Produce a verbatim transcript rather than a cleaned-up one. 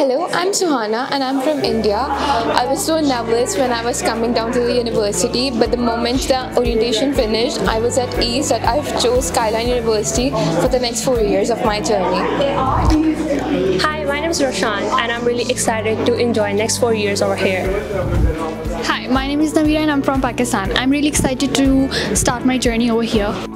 Hello, I'm Suhana and I'm from India. I was so nervous when I was coming down to the university, but the moment the orientation finished, I was at ease that I've chose Skyline University for the next four years of my journey. Hi, my name is Roshan and I'm really excited to enjoy next four years over here. Hi, my name is Navira and I'm from Pakistan. I'm really excited to start my journey over here.